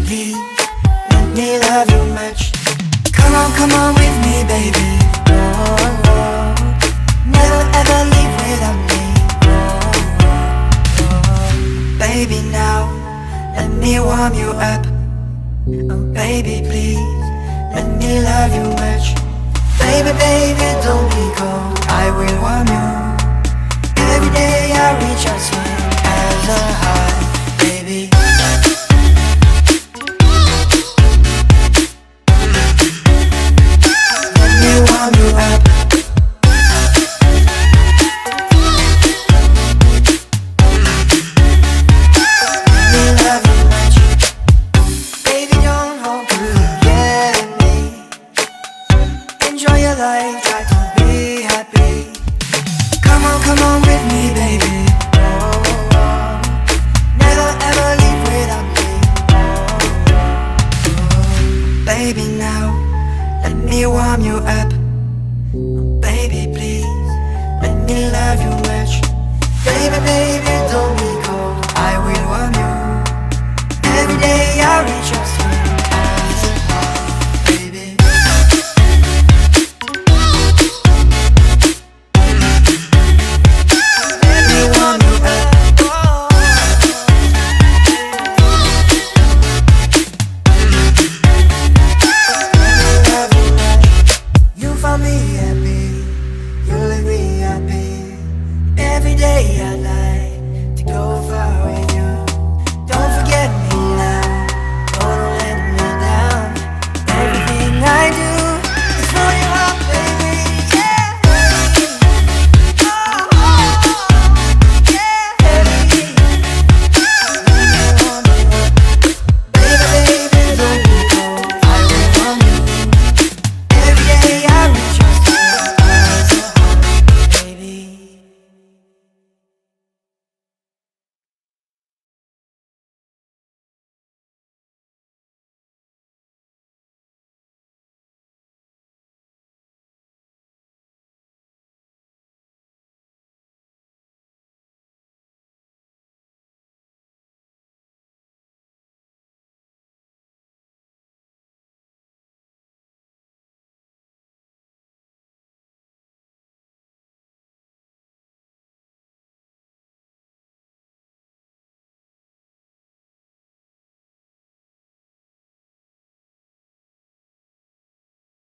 please, let me love you much. Come on with me, baby. Oh, oh. Never ever leave without me. Oh, oh. Baby, now let me warm you up. Oh, baby, please, let me love you much. Baby, baby, don't be cold, I will warm you. Every day I reach out sweet as a heart, baby. Let me warm you up. Let me love you much. Baby, don't hold together me. Enjoy your life, try to be happy. Come on with me, baby. Oh, oh. Never ever leave without me. Oh, oh. Baby, now let me warm you up. Oh, baby, please, let me love you much. Baby, baby, don't be cold, I will warm you. Every day I reach out